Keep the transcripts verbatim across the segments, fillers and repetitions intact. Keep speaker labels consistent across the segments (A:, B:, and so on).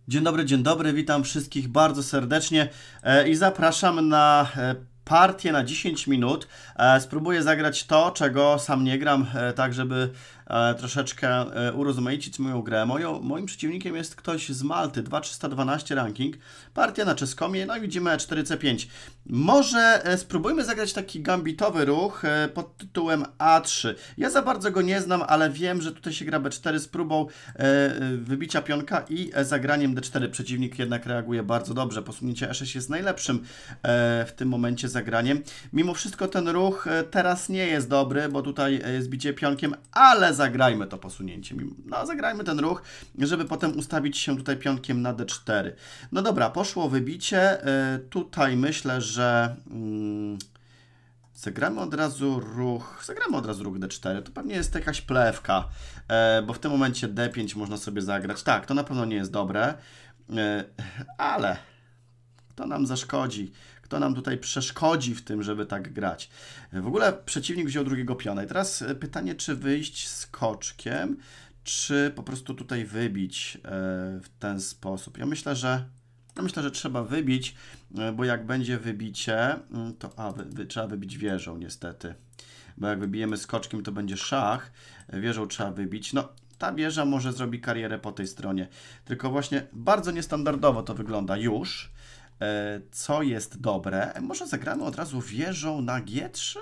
A: Dzień dobry, dzień dobry, witam wszystkich bardzo serdecznie e, i zapraszam na e, partię na dziesięć minut. E, spróbuję zagrać to, czego sam nie gram, e, tak żeby e, troszeczkę e, urozmaicić moją grę. Moją, moim przeciwnikiem jest ktoś z Malty, dwa tysiące trzysta dwanaście ranking, partia na czeskomie, no i widzimy e cztery C pięć. Może e, spróbujmy zagrać taki gambitowy ruch e, pod tytułem A trzy. Ja za bardzo go nie znam, ale wiem, że tutaj się gra B cztery z próbą e, wybicia pionka i e, zagraniem D cztery. Przeciwnik jednak reaguje bardzo dobrze. Posunięcie E sześć jest najlepszym e, w tym momencie zagraniem. Mimo wszystko ten ruch e, teraz nie jest dobry, bo tutaj jest bicie pionkiem, ale zagrajmy to posunięcie. No, zagrajmy ten ruch, żeby potem ustawić się tutaj pionkiem na D cztery. No dobra, poszło wybicie. E, tutaj myślę, że mm, zagramy od razu ruch, zagramy od razu ruch D cztery, to pewnie jest jakaś plewka, e, bo w tym momencie D pięć można sobie zagrać. Tak, to na pewno nie jest dobre, e, ale kto nam zaszkodzi? Kto nam tutaj przeszkodzi w tym, żeby tak grać? W ogóle przeciwnik wziął drugiego piona i teraz pytanie, czy wyjść skoczkiem, czy po prostu tutaj wybić e, w ten sposób. Ja myślę, że Ja myślę, że trzeba wybić, bo jak będzie wybicie, to a, wy, wy, trzeba wybić wieżą niestety. Bo jak wybijemy skoczkiem, to będzie szach. Wieżą trzeba wybić. No, ta wieża może zrobi karierę po tej stronie. Tylko właśnie bardzo niestandardowo to wygląda już. Co jest dobre? Może zagramy od razu wieżą na G trzy?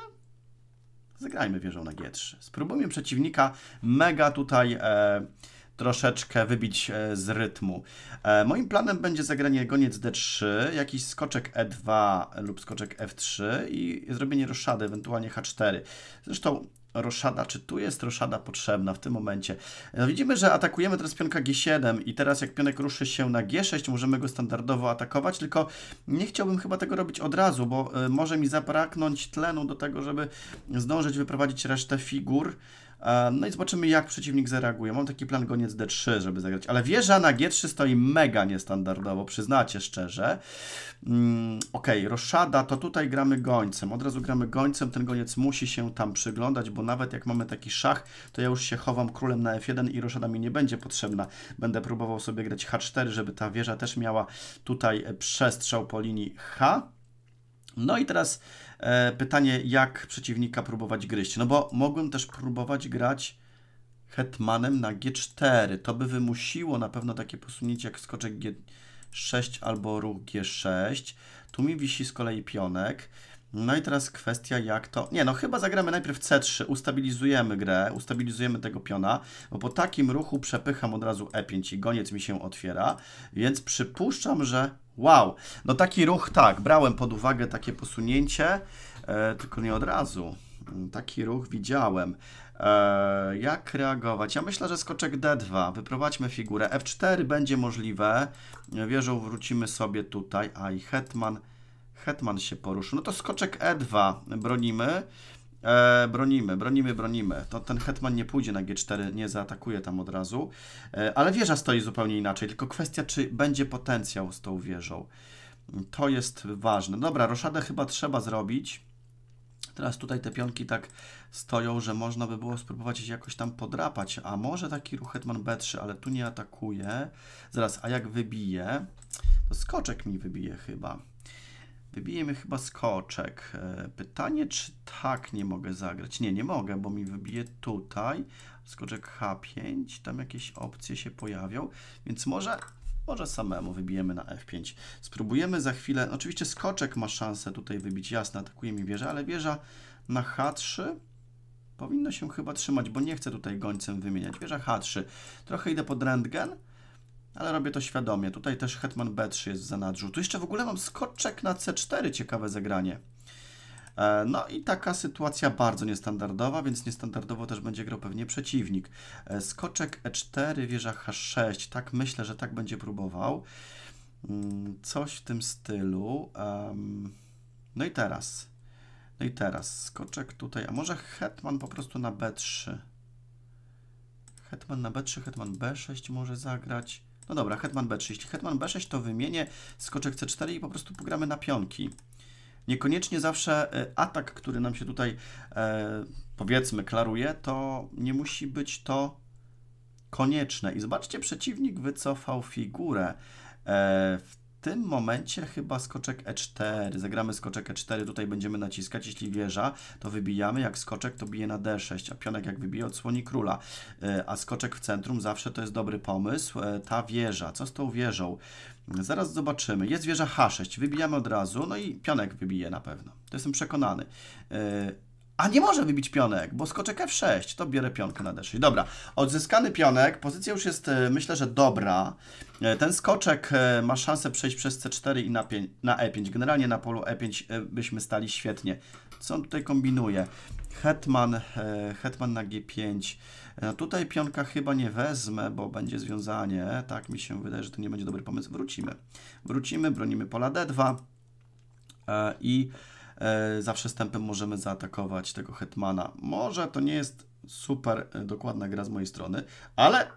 A: Zagrajmy wieżą na G trzy. Spróbujmy przeciwnika mega tutaj e, troszeczkę wybić e, z rytmu. E, moim planem będzie zagranie goniec D trzy, jakiś skoczek E dwa lub skoczek F trzy i zrobienie roszady, ewentualnie H cztery. Zresztą roszada, czy tu jest roszada potrzebna w tym momencie? No, widzimy, że atakujemy teraz pionka G siedem i teraz jak pionek ruszy się na G sześć, możemy go standardowo atakować, tylko nie chciałbym chyba tego robić od razu, bo y, może mi zabraknąć tlenu do tego, żeby zdążyć wyprowadzić resztę figur. No i zobaczymy, jak przeciwnik zareaguje. Mam taki plan goniec D trzy, żeby zagrać, ale wieża na G trzy stoi mega niestandardowo, przyznacie szczerze. Mm, ok, roszada, to tutaj gramy gońcem. Od razu gramy gońcem, ten goniec musi się tam przyglądać, bo nawet jak mamy taki szach, to ja już się chowam królem na F jeden i roszada mi nie będzie potrzebna. Będę próbował sobie grać H cztery, żeby ta wieża też miała tutaj przestrzał po linii H. No i teraz e, pytanie, jak przeciwnika próbować gryźć. No bo mogłem też próbować grać hetmanem na G cztery. To by wymusiło na pewno takie posunięcie jak skoczek G sześć albo ruch G sześć. Tu mi wisi z kolei pionek. No i teraz kwestia jak to... Nie, no chyba zagramy najpierw C trzy, ustabilizujemy grę, ustabilizujemy tego piona, bo po takim ruchu przepycham od razu E pięć i goniec mi się otwiera, więc przypuszczam, że... Wow, no taki ruch tak, brałem pod uwagę takie posunięcie, e, tylko nie od razu. Taki ruch widziałem. E, jak reagować? Ja myślę, że skoczek D dwa, wyprowadźmy figurę. F cztery będzie możliwe, wieżą wrócimy sobie tutaj, a i hetman... Hetman się poruszył. No to skoczek E dwa bronimy. E, bronimy, bronimy, bronimy. To ten hetman nie pójdzie na G cztery, nie zaatakuje tam od razu. E, ale wieża stoi zupełnie inaczej. Tylko kwestia, czy będzie potencjał z tą wieżą. To jest ważne. Dobra, roszadę chyba trzeba zrobić. Teraz tutaj te pionki tak stoją, że można by było spróbować się jakoś tam podrapać. A może taki ruch hetman B trzy, ale tu nie atakuje. Zaraz, a jak wybije? To skoczek mi wybije chyba. Wybije mnie chyba skoczek. Pytanie, czy tak nie mogę zagrać? Nie, nie mogę, bo mi wybije tutaj. Skoczek H pięć, tam jakieś opcje się pojawią, więc może, może samemu wybijemy na F pięć. Spróbujemy za chwilę. Oczywiście skoczek ma szansę tutaj wybić, jasne, atakuje mi wieżę, ale wieża na H trzy powinno się chyba trzymać, bo nie chcę tutaj gońcem wymieniać. Wieża H trzy. Trochę idę pod rentgen, ale robię to świadomie. Tutaj też hetman B trzy jest w zanadrzu. Tu jeszcze w ogóle mam skoczek na C cztery, ciekawe zagranie. E, no i taka sytuacja bardzo niestandardowa, więc niestandardowo też będzie grał pewnie przeciwnik. E, skoczek E cztery, wieża H sześć. Tak myślę, że tak będzie próbował. Mm, coś w tym stylu. Um, no i teraz. No i teraz skoczek tutaj. A może hetman po prostu na B trzy. Hetman na B trzy, hetman B sześć może zagrać. No dobra, hetman B trzy. Jeśli hetman B sześć, to wymienię skoczek C cztery i po prostu pogramy na pionki. Niekoniecznie zawsze atak, który nam się tutaj, e, powiedzmy, klaruje, to nie musi być to konieczne. I zobaczcie, przeciwnik wycofał figurę. W tym momencie chyba skoczek e cztery. Zagramy skoczek e cztery, tutaj będziemy naciskać. Jeśli wieża, to wybijamy. Jak skoczek, to bije na d sześć, a pionek jak wybije, odsłoni króla. A skoczek w centrum zawsze to jest dobry pomysł. Ta wieża, co z tą wieżą? Zaraz zobaczymy. Jest wieża h sześć, wybijamy od razu, no i pionek wybije na pewno. To jestem przekonany. A nie może wybić pionek, bo skoczek f sześć, to bierę pionkę na d sześć. Dobra, odzyskany pionek, pozycja już jest, myślę, że dobra. Ten skoczek ma szansę przejść przez c cztery i na, na e pięć. Generalnie na polu e pięć byśmy stali świetnie. Co on tutaj kombinuje? Hetman, hetman na g pięć. No tutaj pionka chyba nie wezmę, bo będzie związanie. Tak mi się wydaje, że to nie będzie dobry pomysł. Wrócimy. Wrócimy, bronimy pola d dwa i zawsze stępem możemy zaatakować tego hetmana. Może to nie jest super dokładna gra z mojej strony, ale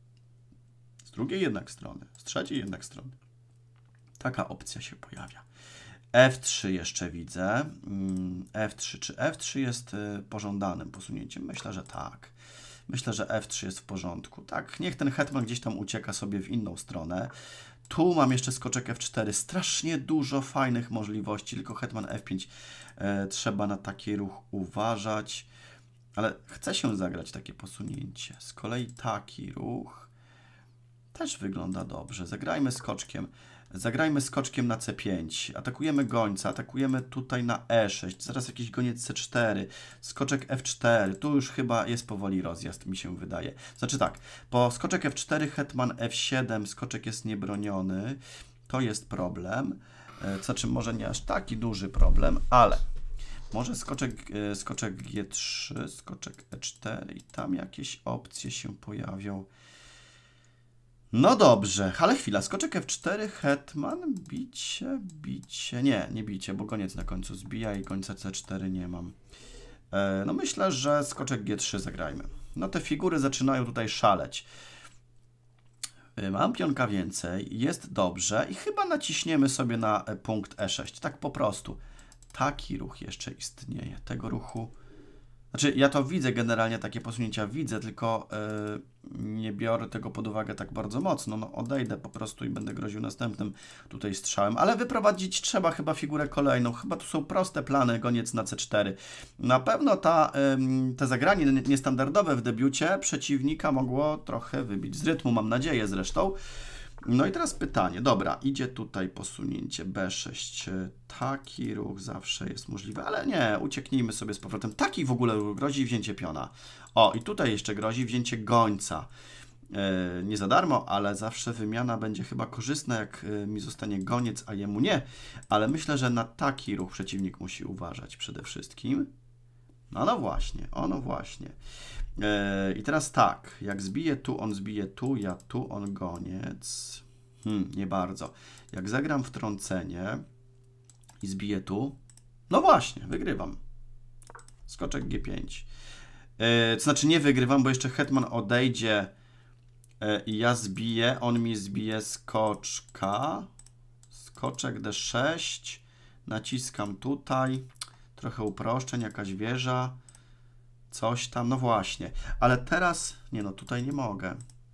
A: z drugiej jednak strony, z trzeciej jednak strony taka opcja się pojawia. f trzy jeszcze widzę. f trzy. Czy f trzy jest pożądanym posunięciem? Myślę, że tak. Myślę, że f trzy jest w porządku. Tak, niech ten hetman gdzieś tam ucieka sobie w inną stronę. Tu mam jeszcze skoczek f cztery. Strasznie dużo fajnych możliwości, tylko hetman f pięć. E, trzeba na taki ruch uważać. Ale chce się zagrać takie posunięcie. Z kolei taki ruch też wygląda dobrze. Zagrajmy skoczkiem. Zagrajmy skoczkiem na c pięć. Atakujemy gońca. Atakujemy tutaj na e sześć. Zaraz jakiś goniec c cztery. Skoczek f cztery. Tu już chyba jest powoli rozjazd, mi się wydaje. Znaczy tak, po skoczek f cztery, hetman f siedem. Skoczek jest niebroniony. To jest problem. Znaczy może nie aż taki duży problem, ale może skoczek, skoczek g trzy, skoczek e cztery i tam jakieś opcje się pojawią. No dobrze, ale chwila, skoczek f cztery, hetman, bicie, bicie, nie, nie bicie, bo goniec na końcu zbija i końca c cztery nie mam. E, no myślę, że skoczek g trzy zagrajmy. No te figury zaczynają tutaj szaleć. E, mam pionka więcej, jest dobrze i chyba naciśniemy sobie na punkt e sześć, tak po prostu. Taki ruch jeszcze istnieje, tego ruchu... Znaczy, ja to widzę generalnie, takie posunięcia widzę, tylko yy, nie biorę tego pod uwagę tak bardzo mocno. No, odejdę po prostu i będę groził następnym tutaj strzałem. Ale wyprowadzić trzeba chyba figurę kolejną. Chyba tu są proste plany, goniec na c cztery. Na pewno ta, yy, te zagranie niestandardowe w debiucie przeciwnika mogło trochę wybić z rytmu, mam nadzieję zresztą. No i teraz pytanie, dobra, idzie tutaj posunięcie b sześć, taki ruch zawsze jest możliwy, ale nie, ucieknijmy sobie z powrotem, taki w ogóle ruch grozi wzięcie piona. O, i tutaj jeszcze grozi wzięcie gońca, yy, nie za darmo, ale zawsze wymiana będzie chyba korzystna, jak yy, mi zostanie goniec, a jemu nie, ale myślę, że na taki ruch przeciwnik musi uważać przede wszystkim. No, no właśnie, ono właśnie. Yy, I teraz tak, jak zbije tu, on zbije tu, ja tu, on goniec. Hmm, nie bardzo. Jak zagram wtrącenie i zbiję tu, no właśnie, wygrywam. Skoczek g pięć. Yy, to znaczy nie wygrywam, bo jeszcze hetman odejdzie yy, i ja zbiję, on mi zbije skoczka. Skoczek d sześć. Naciskam tutaj. Trochę uproszczeń, jakaś wieża. Coś tam, no właśnie. Ale teraz, nie no, tutaj nie mogę.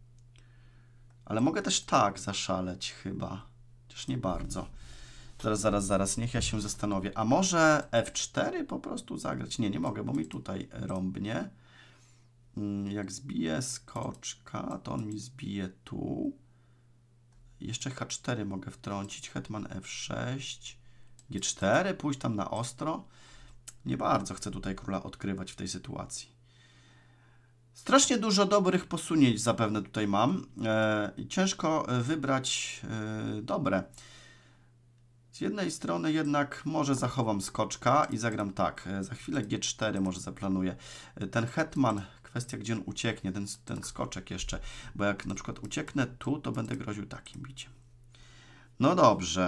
A: Ale mogę też tak zaszaleć chyba. Chociaż nie bardzo. Zaraz, zaraz, zaraz, niech ja się zastanowię. A może f cztery po prostu zagrać? Nie, nie mogę, bo mi tutaj rąbnie. Jak zbiję skoczka, to on mi zbije tu. Jeszcze h cztery mogę wtrącić. Hetman f sześć. g cztery, pójść tam na ostro. Nie bardzo chcę tutaj króla odkrywać w tej sytuacji. Strasznie dużo dobrych posunięć zapewne tutaj mam. E, ciężko wybrać e, dobre. Z jednej strony jednak może zachowam skoczka i zagram tak. E, za chwilę g cztery może zaplanuję. E, ten hetman, kwestia gdzie on ucieknie, ten, ten skoczek jeszcze. Bo jak na przykład ucieknę tu, to będę groził takim biciem. No dobrze.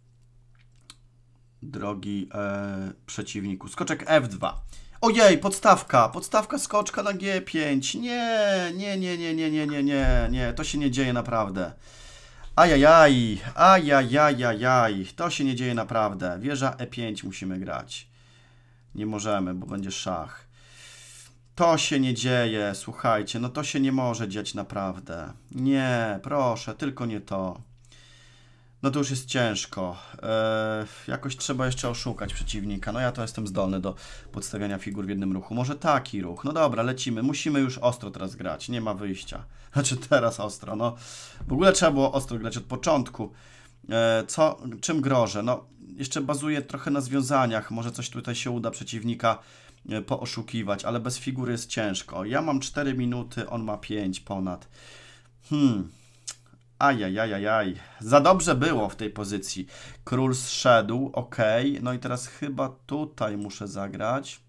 A: Drogi e, przeciwniku. Skoczek f dwa. Ojej, podstawka. Podstawka skoczka na g pięć. Nie, nie, nie, nie, nie, nie, nie, nie, nie. To się nie dzieje naprawdę. Ajajaj, ajajajajaj. To się nie dzieje naprawdę. Wieża e pięć musimy grać. Nie możemy, bo będzie szach. To się nie dzieje, słuchajcie, no to się nie może dziać naprawdę. Nie, proszę, tylko nie to. No to już jest ciężko. Eee, jakoś trzeba jeszcze oszukać przeciwnika. No ja to jestem zdolny do podstawiania figur w jednym ruchu. Może taki ruch. No dobra, lecimy. Musimy już ostro teraz grać. Nie ma wyjścia. Znaczy teraz ostro, no. W ogóle trzeba było ostro grać od początku. Eee, co, czym grożę? No, jeszcze bazuję trochę na związaniach. Może coś tutaj się uda przeciwnika e, pooszukiwać, ale bez figury jest ciężko. Ja mam cztery minuty, on ma pięć ponad. Hmm... Ajajajajaj. Za dobrze było w tej pozycji. Król zszedł, ok. No i teraz chyba tutaj muszę zagrać.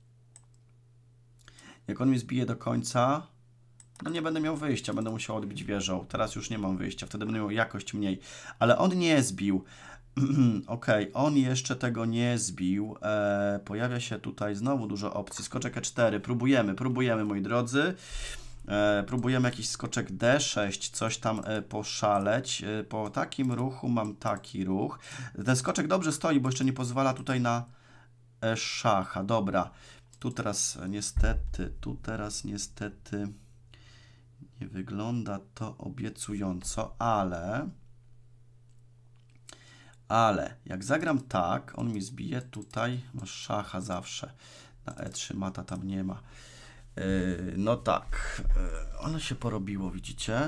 A: Jak on mi zbije do końca, no nie będę miał wyjścia, będę musiał odbić wieżą. Teraz już nie mam wyjścia, wtedy będę miał jakość mniej. Ale on nie zbił. Ok, on jeszcze tego nie zbił. Eee, pojawia się tutaj znowu dużo opcji. Skoczek e cztery. Próbujemy, próbujemy, moi drodzy. E, próbujemy jakiś skoczek d sześć, coś tam e, poszaleć. E, po takim ruchu mam taki ruch. Ten skoczek dobrze stoi, bo jeszcze nie pozwala tutaj na e, szacha. Dobra, tu teraz niestety, tu teraz niestety nie wygląda to obiecująco, ale... Ale jak zagram tak, on mi zbije tutaj, no szacha zawsze. Na e trzy mata tam nie ma. No tak, ono się porobiło, widzicie?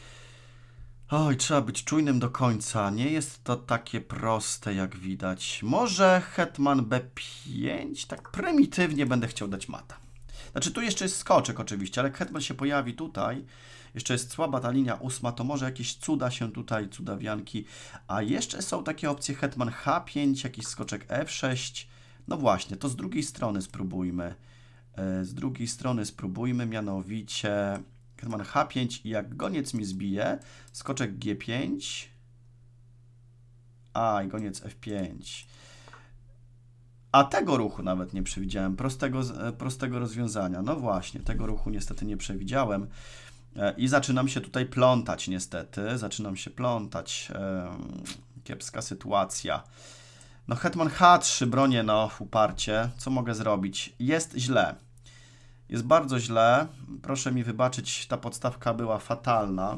A: Oj, trzeba być czujnym do końca. Nie jest to takie proste, jak widać. Może hetman b pięć? Tak prymitywnie będę chciał dać mata. Znaczy, tu jeszcze jest skoczek oczywiście, ale jak hetman się pojawi tutaj, jeszcze jest słaba ta linia ósma, to może jakieś cuda się tutaj, cudawianki. A jeszcze są takie opcje hetman h pięć, jakiś skoczek f sześć. No właśnie, to z drugiej strony spróbujmy. Z drugiej strony spróbujmy, mianowicie hetman h pięć i jak goniec mi zbije, skoczek g pięć, a i goniec f pięć. A tego ruchu nawet nie przewidziałem, prostego, prostego rozwiązania. No właśnie, tego ruchu niestety nie przewidziałem i zaczynam się tutaj plątać niestety, zaczynam się plątać. Kiepska sytuacja. No hetman h trzy, bronię no uparcie, co mogę zrobić? Jest źle. Jest bardzo źle. Proszę mi wybaczyć, ta podstawka była fatalna.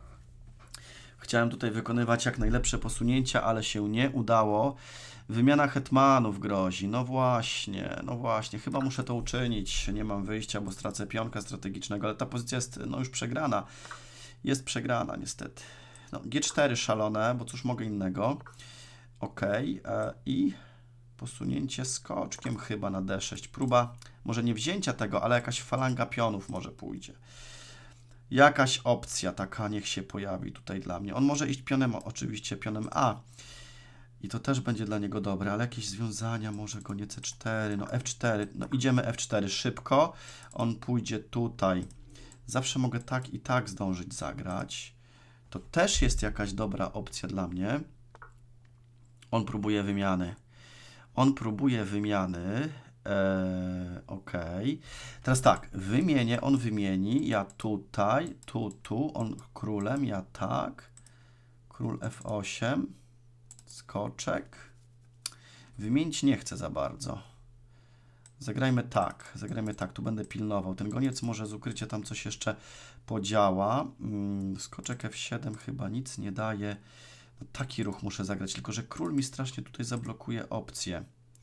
A: Chciałem tutaj wykonywać jak najlepsze posunięcia, ale się nie udało. Wymiana hetmanów grozi. No właśnie, no właśnie. Chyba muszę to uczynić. Nie mam wyjścia, bo stracę pionka strategicznego, ale ta pozycja jest no już przegrana. Jest przegrana niestety. No, g cztery szalone, bo cóż mogę innego. Ok. E, I posunięcie skoczkiem chyba na d sześć. Próba może nie wzięcia tego, ale jakaś falanga pionów może pójdzie. Jakaś opcja taka niech się pojawi tutaj dla mnie. On może iść pionem, oczywiście pionem A. I to też będzie dla niego dobre, ale jakieś związania, może goniec c cztery, no f cztery. No idziemy f cztery szybko. On pójdzie tutaj. Zawsze mogę tak i tak zdążyć zagrać. To też jest jakaś dobra opcja dla mnie. On próbuje wymiany. On próbuje wymiany. Eee, ok. Teraz tak, wymienię, on wymieni. Ja tutaj, tu, tu. On królem, ja tak. Król f osiem. Skoczek. Wymienić nie chcę za bardzo. Zagrajmy tak. Zagrajmy tak. Tu będę pilnował. Ten goniec może z ukrycia tam coś jeszcze podziała. Skoczek f siedem chyba nic nie daje. No, taki ruch muszę zagrać, tylko że król mi strasznie tutaj zablokuje opcję.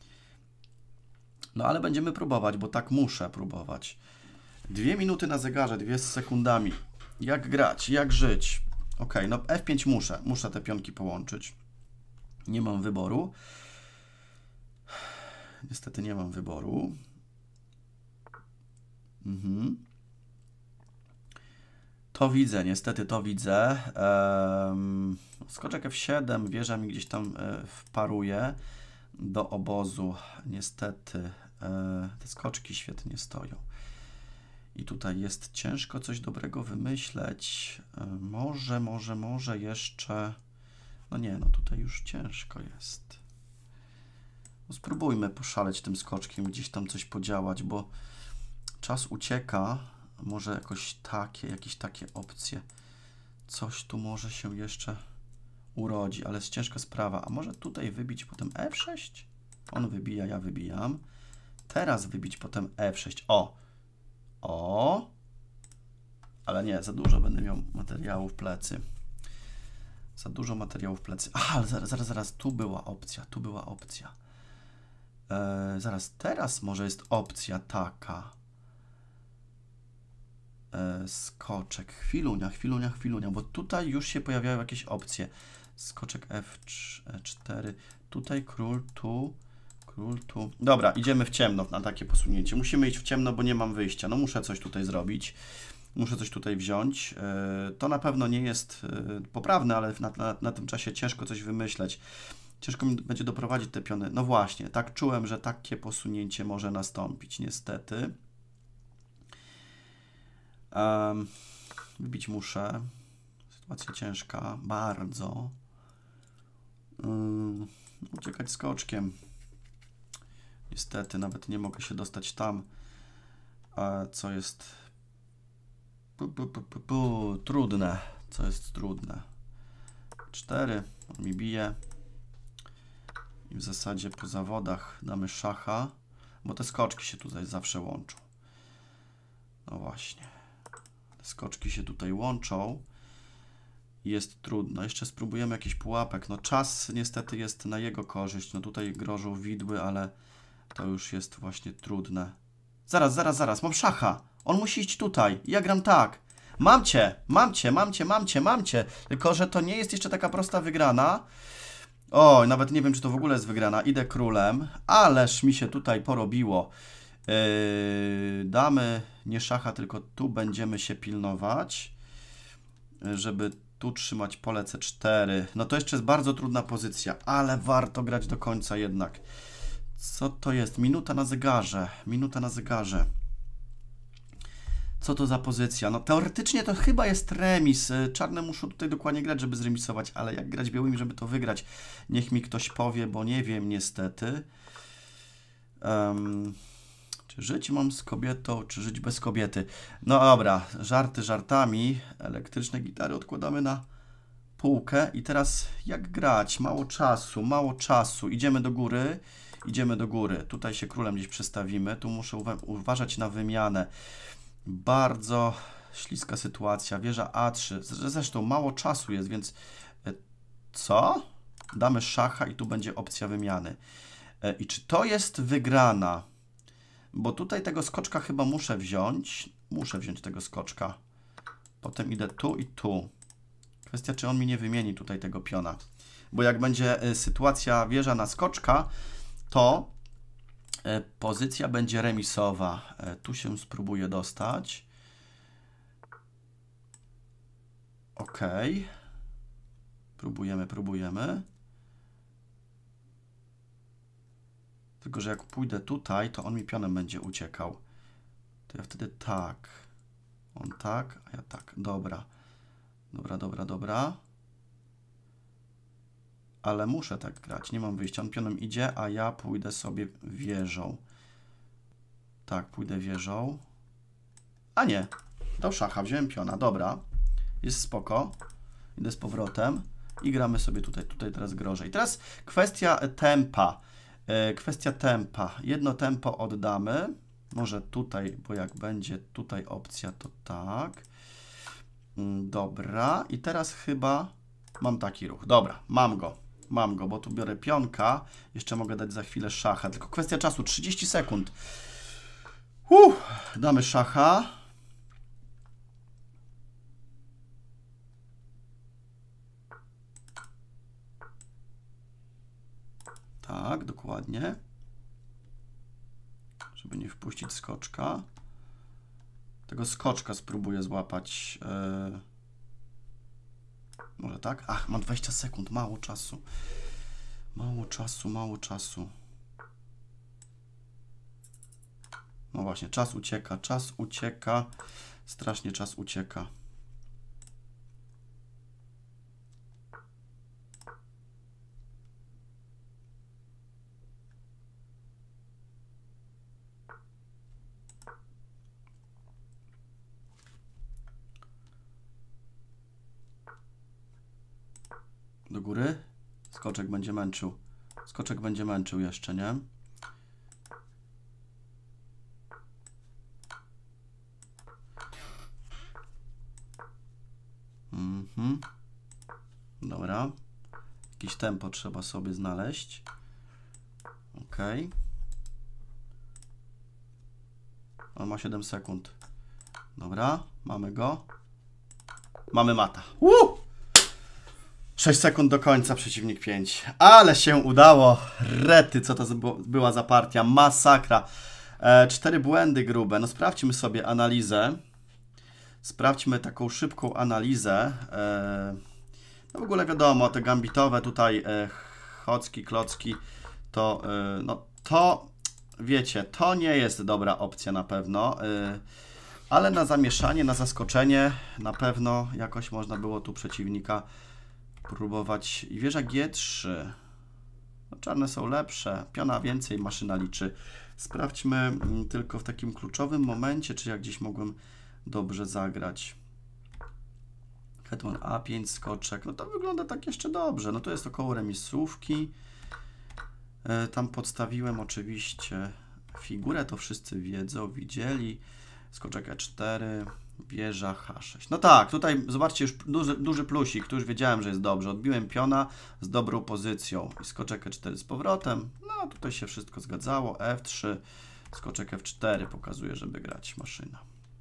A: No ale będziemy próbować, bo tak muszę próbować. Dwie minuty na zegarze, dwie z sekundami. Jak grać, jak żyć? Ok, no f pięć muszę. Muszę te pionki połączyć. Nie mam wyboru. Niestety nie mam wyboru. Mhm. To widzę, niestety to widzę. Um, skoczek f siedem, wieża mi gdzieś tam e, wparuje do obozu. Niestety e, te skoczki świetnie stoją. I tutaj jest ciężko coś dobrego wymyśleć. E, może, może, może jeszcze... No nie, no tutaj już ciężko jest. No spróbujmy poszaleć tym skoczkiem, gdzieś tam coś podziałać, bo czas ucieka. Może jakoś takie, jakieś takie opcje. Coś tu może się jeszcze urodzi, ale jest ciężka sprawa. A może tutaj wybić potem f sześć? On wybija, ja wybijam. Teraz wybić potem f sześć. O! O! Ale nie, za dużo będę miał materiału w plecy. Za dużo materiału w plecy. Aha, ale zaraz, zaraz, zaraz, tu była opcja, tu była opcja. Eee, zaraz, teraz może jest opcja taka. Eee, skoczek, chwilunia, chwilunia, chwilunia, bo tutaj już się pojawiają jakieś opcje. Skoczek F cztery, tutaj król, tu, król, tu. Dobra, idziemy w ciemno na takie posunięcie. Musimy iść w ciemno, bo nie mam wyjścia. No muszę coś tutaj zrobić. Muszę coś tutaj wziąć. To na pewno nie jest poprawne, ale na, na, na tym czasie ciężko coś wymyśleć. Ciężko mi będzie doprowadzić te piony. No właśnie, tak czułem, że takie posunięcie może nastąpić, niestety. Um, wybić muszę. Sytuacja ciężka, bardzo. Um, uciekać skoczkiem. Niestety, nawet nie mogę się dostać tam, a co jest pu, pu, pu, pu, pu, trudne. Co jest trudne? cztery, on mi bije. I w zasadzie po zawodach damy szacha, bo te skoczki się tutaj zawsze łączą. No właśnie. Te skoczki się tutaj łączą. Jest trudno. Jeszcze spróbujemy jakiś pułapek. No czas niestety jest na jego korzyść. No tutaj grożą widły, ale to już jest właśnie trudne. Zaraz, zaraz, zaraz. Mam szacha. On musi iść tutaj. Ja gram tak. Mam cię, mam cię, mam cię, mam cię, mam cię. Tylko że to nie jest jeszcze taka prosta wygrana. Oj, nawet nie wiem, czy to w ogóle jest wygrana. Idę królem. Ależ mi się tutaj porobiło. Yy, damy nie szacha, tylko tu będziemy się pilnować, żeby tu trzymać pole C cztery. No to jeszcze jest bardzo trudna pozycja, ale warto grać do końca jednak. Co to jest? Minuta na zegarze. Minuta na zegarze. Co to za pozycja? No teoretycznie to chyba jest remis. Czarne muszą tutaj dokładnie grać, żeby zremisować, ale jak grać białymi, żeby to wygrać? Niech mi ktoś powie, bo nie wiem niestety. Um, czy żyć mam z kobietą, czy żyć bez kobiety? No dobra, żarty żartami. Elektryczne gitary odkładamy na półkę. I teraz jak grać? Mało czasu, mało czasu. Idziemy do góry. Idziemy do góry. Tutaj się królem gdzieś przestawimy. Tu muszę uwa uważać na wymianę. Bardzo śliska sytuacja. Wieża A trzy. Zresztą mało czasu jest, więc co? Damy szacha i tu będzie opcja wymiany. I czy to jest wygrana? Bo tutaj tego skoczka chyba muszę wziąć. Muszę wziąć tego skoczka. Potem idę tu i tu. Kwestia, czy on mi nie wymieni tutaj tego piona. Bo jak będzie sytuacja wieża na skoczka, to pozycja będzie remisowa. Tu się spróbuję dostać. Ok. Próbujemy, próbujemy. Tylko że jak pójdę tutaj, to on mi pionem będzie uciekał. To ja wtedy tak. On tak, a ja tak. Dobra. Dobra, dobra, dobra. Ale muszę tak grać. Nie mam wyjścia. On pionem idzie, a ja pójdę sobie wieżą. Tak, pójdę wieżą. A nie. Do szacha. Wziąłem piona. Dobra. Jest spoko. Idę z powrotem. I gramy sobie tutaj. Tutaj teraz grożę. I teraz kwestia tempa. Kwestia tempa. Jedno tempo oddamy. Może tutaj, bo jak będzie tutaj opcja, to tak. Dobra. I teraz chyba mam taki ruch. Dobra, mam go. Mam go, bo tu biorę pionka. Jeszcze mogę dać za chwilę szacha. Tylko kwestia czasu. trzydzieści sekund. Uff, damy szacha. Tak, dokładnie. Żeby nie wpuścić skoczka. Tego skoczka spróbuję złapać. Yy... Może tak? Ach, mam dwadzieścia sekund. Mało czasu. Mało czasu, mało czasu. No właśnie, czas ucieka. Czas ucieka. Strasznie czas ucieka. Do góry. Skoczek będzie męczył. Skoczek będzie męczył jeszcze, nie? Dobra. Jakieś tempo trzeba sobie znaleźć. Ok. On ma siedem sekund. Dobra, mamy go. Mamy mata. Woo! sześć sekund do końca, przeciwnik pięć. Ale się udało. Rety, co to była za partia. Masakra. E, cztery błędy grube. No sprawdźmy sobie analizę. Sprawdźmy taką szybką analizę. E, no w ogóle wiadomo, te gambitowe tutaj e, chocki, klocki, to, e, no to, wiecie, to nie jest dobra opcja na pewno. E, ale na zamieszanie, na zaskoczenie na pewno jakoś można było tu przeciwnika próbować. I wieża G trzy. No, czarne są lepsze. Piona więcej, maszyna liczy. Sprawdźmy tylko w takim kluczowym momencie, czy ja gdzieś mogłem dobrze zagrać. Hetman A pięć, skoczek. No to wygląda tak jeszcze dobrze. No to jest około remisówki. E, tam podstawiłem oczywiście figurę, to wszyscy wiedzą, widzieli. Skoczek E cztery, wieża H sześć. No tak, tutaj zobaczcie, już duży, duży plusik, tu już wiedziałem, że jest dobrze. Odbiłem piona z dobrą pozycją i skoczek E cztery z powrotem. No tutaj się wszystko zgadzało. F trzy, skoczek F cztery pokazuje, żeby grać maszyna.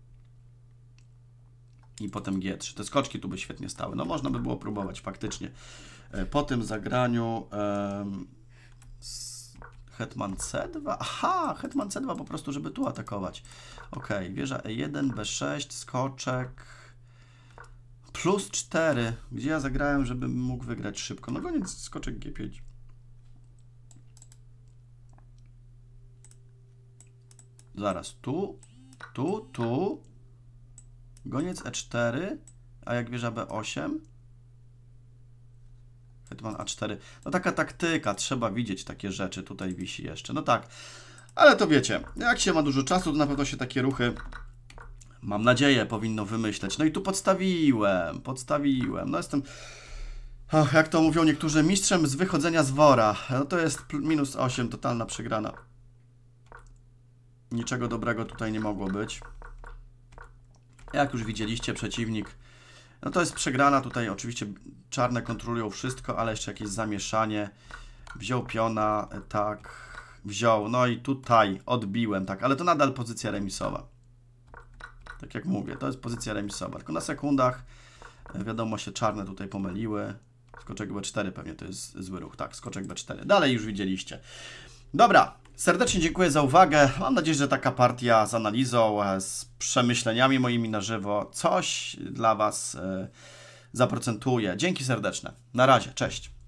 A: I potem G trzy. Te skoczki tu by świetnie stały. No można by było próbować faktycznie. Po tym zagraniu um, hetman C dwa. Aha, hetman C dwa po prostu, żeby tu atakować. Ok, wieża E jeden, B sześć, skoczek plus cztery. Gdzie ja zagrałem, żebym mógł wygrać szybko? No koniec, skoczek G pięć. Zaraz, tu, tu, tu. Goniec E cztery, a jak wieża B osiem? Hetman A cztery. No taka taktyka, trzeba widzieć takie rzeczy. Tutaj wisi jeszcze. No tak, ale to wiecie, jak się ma dużo czasu, to na pewno się takie ruchy, mam nadzieję, powinno wymyśleć. No i tu podstawiłem, podstawiłem. No jestem, oh, jak to mówią niektórzy, mistrzem z wychodzenia z wora. No to jest minus osiem, totalna przegrana. Niczego dobrego tutaj nie mogło być. Jak już widzieliście, przeciwnik, no to jest przegrana. Tutaj oczywiście czarne kontrolują wszystko, ale jeszcze jakieś zamieszanie. Wziął piona, tak, wziął. No i tutaj odbiłem, tak, ale to nadal pozycja remisowa. Tak jak mówię, to jest pozycja remisowa. Tylko na sekundach, wiadomo, się czarne tutaj pomyliły. Skoczek B cztery pewnie to jest zły ruch. Tak, skoczek B cztery. Dalej już widzieliście. Dobra, serdecznie dziękuję za uwagę. Mam nadzieję, że taka partia z analizą, z przemyśleniami moimi na żywo coś dla Was zaprocentuje. Dzięki serdeczne. Na razie, cześć.